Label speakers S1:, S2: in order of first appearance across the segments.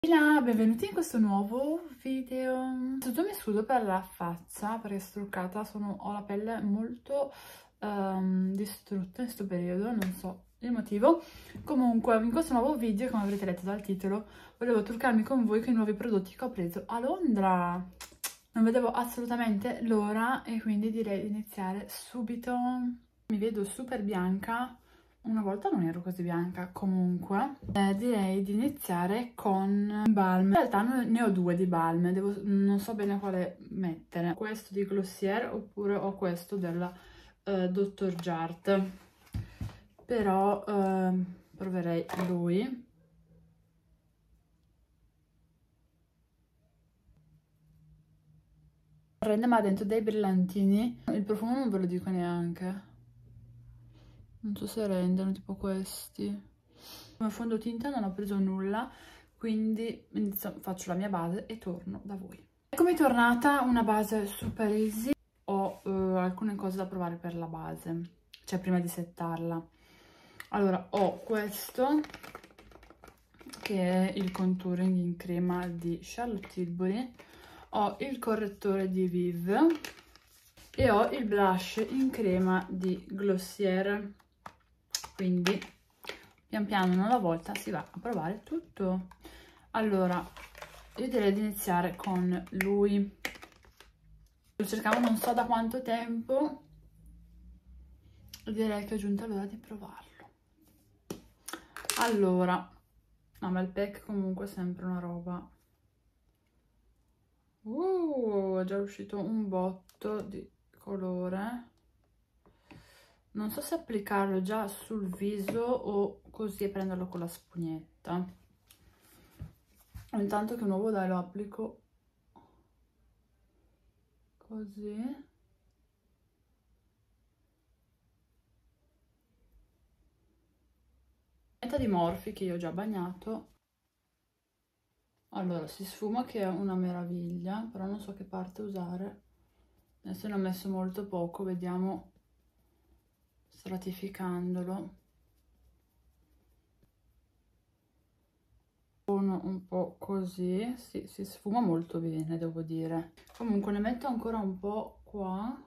S1: Ciao, benvenuti in questo nuovo video. Innanzitutto mi scuso per la faccia perché è struccata, ho la pelle molto distrutta in questo periodo, non so il motivo. Comunque in questo nuovo video, come avrete letto dal titolo, volevo truccarmi con voi con i nuovi prodotti che ho preso a Londra. Non vedevo assolutamente l'ora e quindi direi di iniziare subito. Mi vedo super bianca. Una volta non ero così bianca, comunque. Direi di iniziare con balm. In realtà ne ho due di balm, non so bene quale mettere. Questo di Glossier oppure ho questo della Dr. Jart. Però proverei lui. Rende ma ha dentro dei brillantini. Il profumo non ve lo dico neanche. Non so se rendono, tipo questi. Come fondotinta non ho preso nulla, quindi faccio la mia base e torno da voi. Eccomi tornata, una base super easy. Ho alcune cose da provare per la base, cioè prima di settarla. Allora, ho questo, che è il contouring in crema di Charlotte Tilbury. Ho il correttore di Viv e ho il blush in crema di Glossier. Quindi pian piano, una alla volta, si va a provare tutto. Allora, io direi di iniziare con lui. Lo cercavo non so da quanto tempo e direi che è giunta l'ora di provarlo. Allora, ma il pack comunque è sempre una roba. È già uscito un botto di colore. Non so se applicarlo già sul viso o così e prenderlo con la spugnetta. Intanto che un uovo dai lo applico così. Di Morphe che io ho già bagnato. Allora, si sfuma che è una meraviglia, però non so che parte usare. Adesso ne ho messo molto poco, vediamo stratificandolo. Un po' così, sì, si sfuma molto bene, devo dire. Comunque ne metto ancora un po' qua.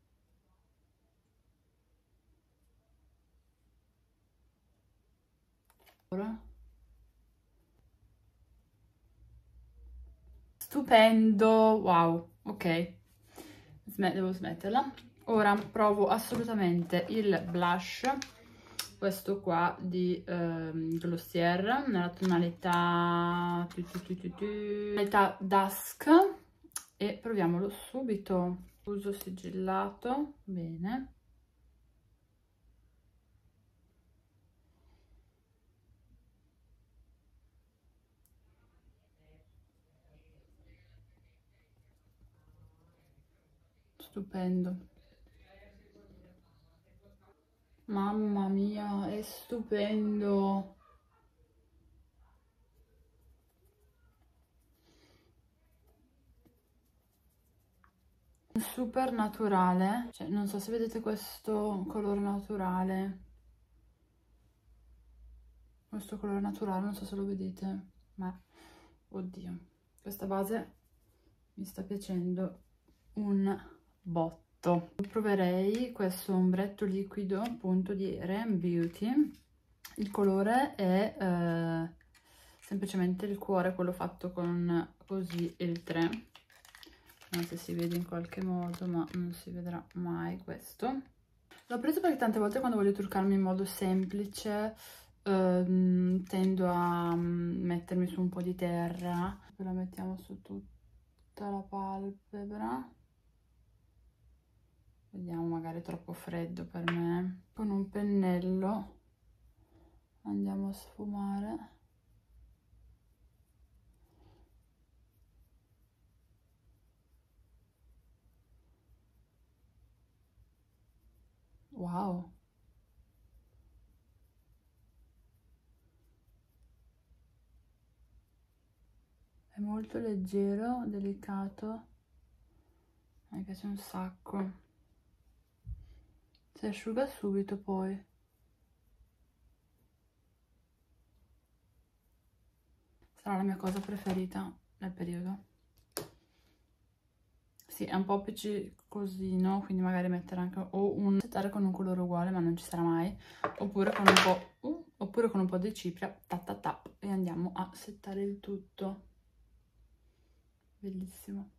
S1: Ora. Stupendo, wow, ok, devo smetterla. Ora provo assolutamente il blush, questo qua di Glossier, nella tonalità Dusk, e proviamolo subito. Uso sigillato, bene. Stupendo. Mamma mia, è stupendo. Super naturale, cioè non so se vedete questo colore naturale. Questo colore naturale, non so se lo vedete, ma oddio, questa base mi sta piacendo un botto. Proverei questo ombretto liquido appunto di Rem Beauty. Il colore è semplicemente il cuore, quello fatto con così il 3. Non so se si vede in qualche modo, ma non si vedrà mai questo. L'ho preso perché tante volte quando voglio truccarmi in modo semplice tendo a mettermi su un po' di terra. La mettiamo su tutta la palpebra. Vediamo, magari è troppo freddo per me. Con un pennello andiamo a sfumare. Wow! È molto leggero, delicato. Mi piace un sacco. Si asciuga subito poi. sarà la mia cosa preferita nel periodo. Sì, è un po' appiccicosino, quindi magari mettere anche o un settare con un colore uguale, ma non ci sarà mai, oppure con un po' di cipria, e andiamo a settare il tutto. Bellissimo.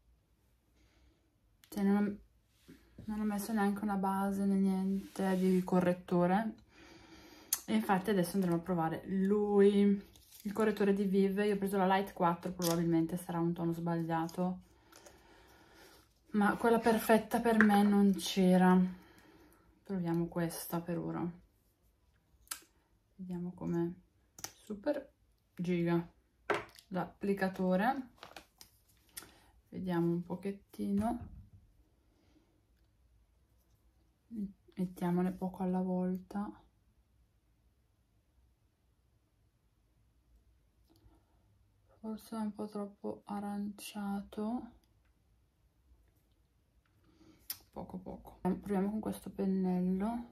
S1: Cioè non ho messo neanche una base né niente di correttore, e infatti adesso andremo a provare il correttore di Vive. Io ho preso la Light 4, probabilmente sarà un tono sbagliato, ma quella perfetta per me non c'era. Proviamo questa per ora, vediamo com'è. Super giga l'applicatore, vediamo un pochettino, mettiamone poco alla volta. Forse è un po' troppo aranciato, poco. Proviamo con questo pennello.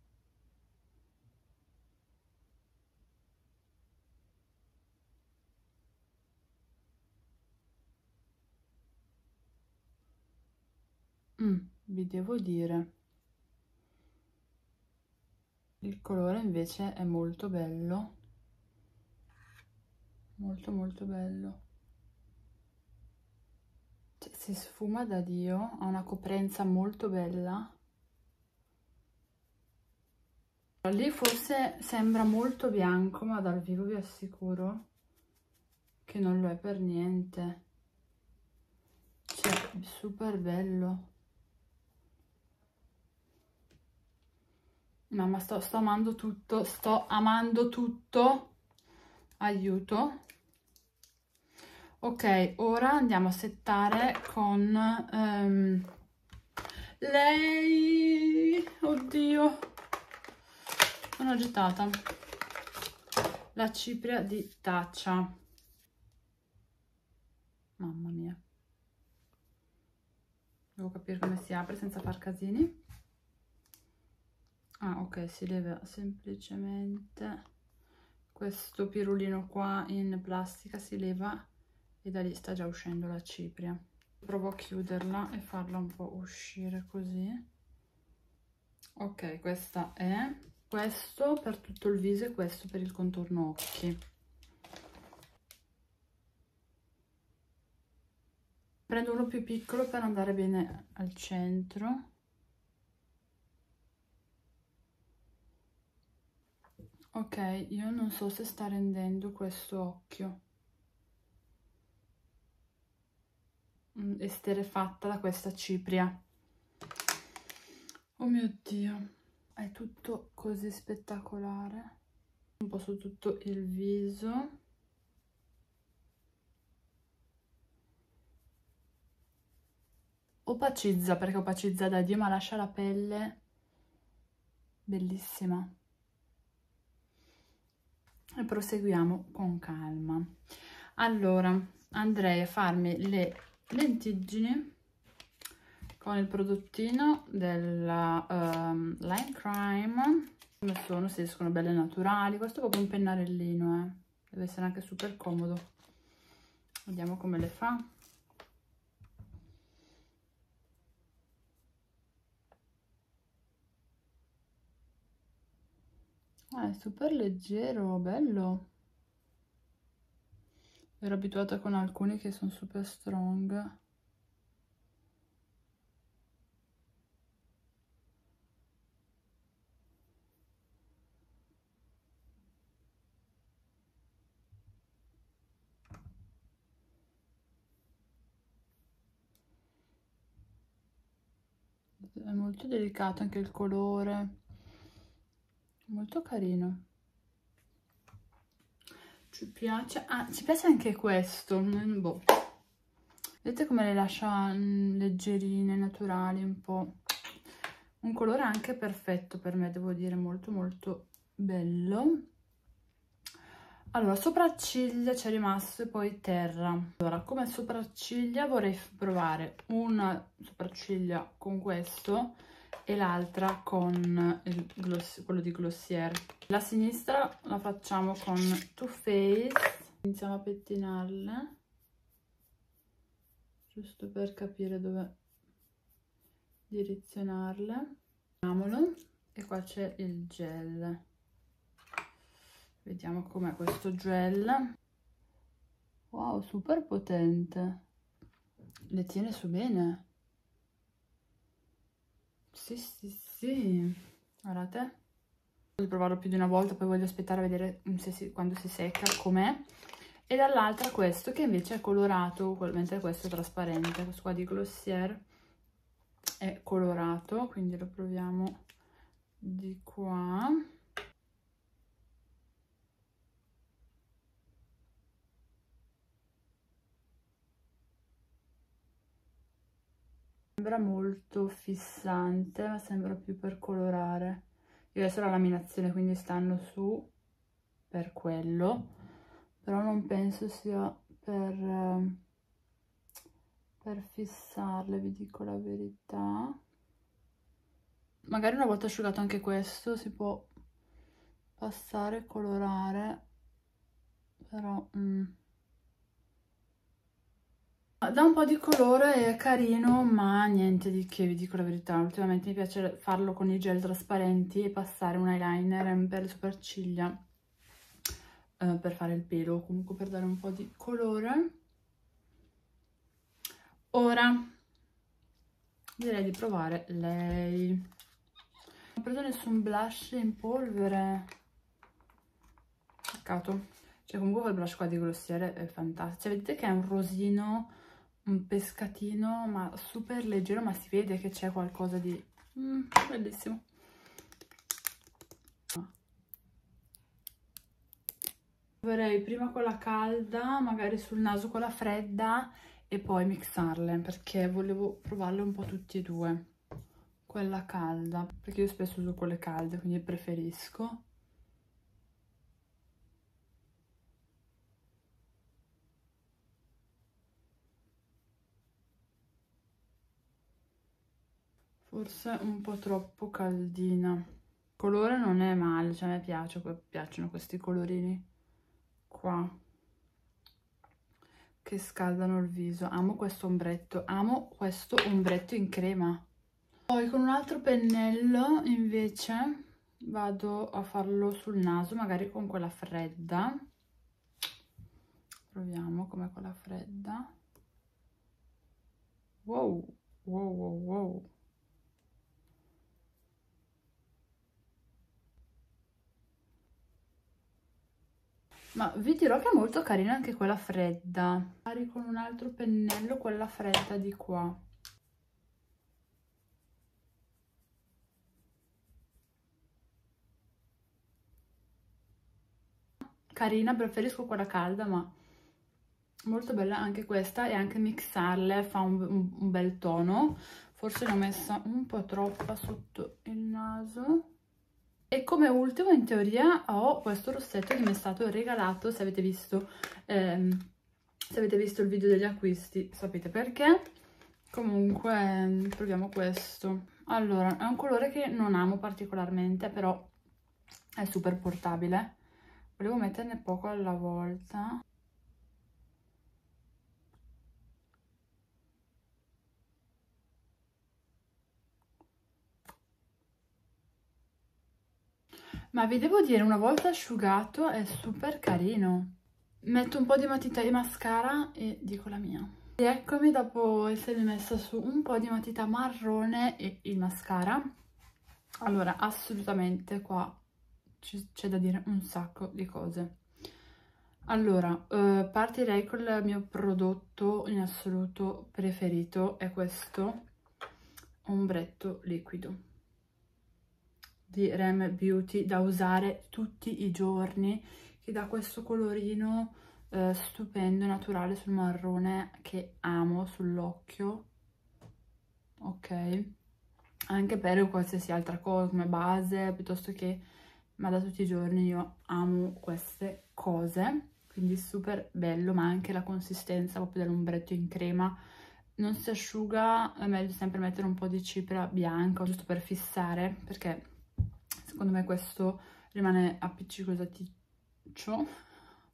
S1: Vi devo dire, il colore invece è molto bello, molto bello. Cioè, si sfuma da Dio, ha una coprenza molto bella. Lì forse sembra molto bianco, ma dal vivo vi assicuro che non lo è per niente. Cioè, super bello. No, ma sto amando tutto, sto amando tutto. Aiuto. Ok, ora andiamo a settare con lei. Oddio, sono agitata. La cipria di Tatcha. Mamma mia. Devo capire come si apre senza far casini. Ah, ok, si leva semplicemente questo pirulino qua in plastica, si leva e da lì sta già uscendo la cipria. Provo a chiuderla e farla un po' uscire così. Ok, questa è questo per tutto il viso e questo per il contorno occhi. Prendo uno più piccolo per andare bene al centro. Ok, io non so se sta rendendo questo occhio. Esterefatta da questa cipria. Oh mio Dio, è tutto così spettacolare. Un po' su tutto il viso. Opacizza, perché opacizza da Dio, ma lascia la pelle bellissima. E proseguiamo con calma. Allora, andrei a farmi le lentiggini con il prodottino della Line Crime. Come sono? Si escono belle naturali. Questo è proprio un pennarellino, deve essere anche super comodo. Vediamo come le fa. È super leggero, bello. Ero abituata con alcuni che sono super strong. È molto delicato anche il colore, molto carino. Ci piace, ci piace anche questo, boh. Vedete come le lascia leggerine, naturali, un po'. Un colore anche perfetto per me, devo dire, molto bello. Allora, sopracciglia c'è rimasto e poi terra. Allora, come sopracciglia vorrei provare una sopracciglia con questo e l'altra con quello di Glossier. La sinistra la facciamo con Too Faced Iniziamo a pettinarle, giusto per capire dove direzionarle. Mettiamolo, e qua c'è il gel. Vediamo com'è questo gel. Wow, super potente. Le tiene su bene. Sì, sì, sì. Guardate. Voglio provarlo più di una volta, poi voglio aspettare a vedere quando si secca com'è. E dall'altra questo che invece è colorato, mentre questo è trasparente. Questo qua di Glossier è colorato, quindi lo proviamo di qua. Sembra molto fissante, ma sembra più per colorare. Io adesso la laminazione, quindi stanno su per quello, però non penso sia per fissarle, vi dico la verità. Magari una volta asciugato anche questo si può passare e colorare, però dà un po' di colore, è carino, ma niente di che, vi dico la verità. Ultimamente mi piace farlo con i gel trasparenti e passare un eyeliner per le sopracciglia per fare il pelo, o comunque per dare un po' di colore. Ora direi di provare lei. Non ho preso nessun blush in polvere, peccato. Cioè comunque quel blush qua di Glossier è fantastico. Cioè vedete che è un rosino, un pescatino, ma super leggero, ma si vede che c'è qualcosa di bellissimo. Proverei prima quella calda, magari sul naso quella fredda e poi mixarle, perché volevo provarle un po' tutti e due. Quella calda, perché io spesso uso quelle calde, quindi preferisco. Forse un po' troppo caldina. Il colore non è male, cioè a me piacciono questi colorini qua che scaldano il viso. Amo questo ombretto in crema. Poi con un altro pennello invece vado a farlo sul naso, magari con quella fredda. Proviamo com'è quella fredda. Wow, wow, wow, wow. Ma vi dirò che è molto carina anche quella fredda. Magari con un altro pennello quella fredda di qua. Carina, preferisco quella calda, ma molto bella anche questa, e anche mixarle fa un bel tono. Forse l'ho messa un po' troppa sotto il naso. E come ultimo, in teoria, ho questo rossetto che mi è stato regalato. Se avete visto il video degli acquisti sapete perché. Comunque proviamo questo. Allora, è un colore che non amo particolarmente, però è super portabile. Volevo metterne poco alla volta. Ma vi devo dire, una volta asciugato è super carino. Metto un po' di matita e mascara e dico la mia. E eccomi dopo essermi messa su un po' di matita marrone e il mascara. Allora, assolutamente qua c'è da dire un sacco di cose. Allora, partirei col mio prodotto in assoluto preferito, è questo ombretto liquido di Rem Beauty, da usare tutti i giorni, che dà questo colorino stupendo e naturale sul marrone che amo sull'occhio. Ok, anche per qualsiasi altra cosa come base, piuttosto che, ma da tutti i giorni io amo queste cose, quindi super bello. Ma anche la consistenza proprio dell'ombretto in crema, non si asciuga, è meglio sempre mettere un po' di cipria bianca giusto per fissare, perché secondo me questo rimane appiccicosaticcio,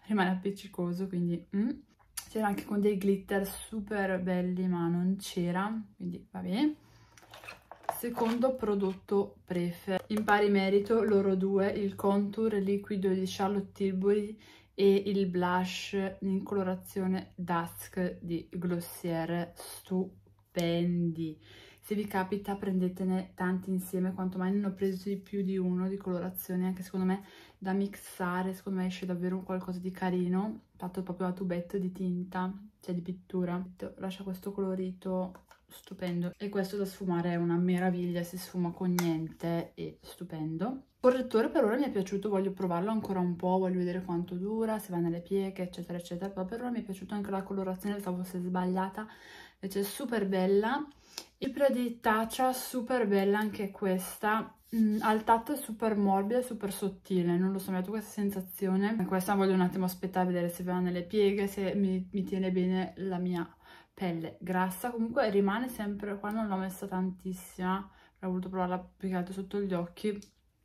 S1: rimane appiccicoso, quindi c'era anche con dei glitter super belli, ma non c'era, quindi vabbè. Secondo prodotto prefer, in pari merito loro due, il contour liquido di Charlotte Tilbury e il blush in colorazione Dusk di Glossier, stupendi. Se vi capita prendetene tanti insieme, quanto mai ne ho presi più di uno di colorazioni, anche secondo me da mixare, secondo me esce davvero un qualcosa di carino, fatto proprio a tubetto di tinta, cioè di pittura, lascia questo colorito stupendo. E questo da sfumare è una meraviglia, si sfuma con niente, è stupendo. Correttore per ora mi è piaciuto, voglio provarlo ancora un po', voglio vedere quanto dura, se va nelle pieghe, eccetera eccetera, però per ora mi è piaciuto anche la colorazione, pensavo fosse sbagliata, invece è super bella. Ibra di Tatcha, super bella anche questa, al tatto è super morbida, super sottile, non lo so, mi ha dato questa sensazione. Questa voglio un attimo aspettare a vedere se va nelle pieghe, se mi tiene bene la mia pelle grassa. Comunque rimane sempre qua, non l'ho messa tantissima, ho voluto provarla più che altro sotto gli occhi,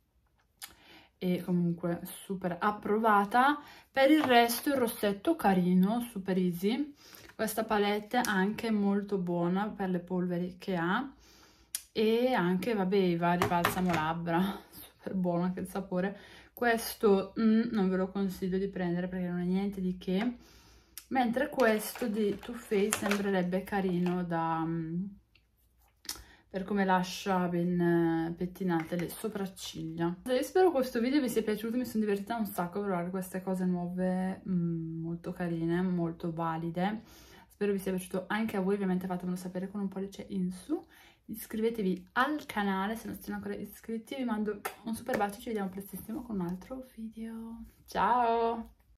S1: e comunque super approvata. Per il resto il rossetto carino, super easy. Questa palette anche molto buona per le polveri che ha, e anche vabbè i vari balsamo labbra, super buono anche il sapore. Questo non ve lo consiglio di prendere perché non è niente di che, mentre questo di Too Faced sembrerebbe carino da per come lascia ben pettinate le sopracciglia. Io spero questo video vi sia piaciuto, mi sono divertita un sacco a provare queste cose nuove, molto carine, molto valide. Spero vi sia piaciuto anche a voi, ovviamente fatemelo sapere con un pollice in su. Iscrivetevi al canale se non siete ancora iscritti, vi mando un super bacio, ci vediamo prestissimo con un altro video. Ciao!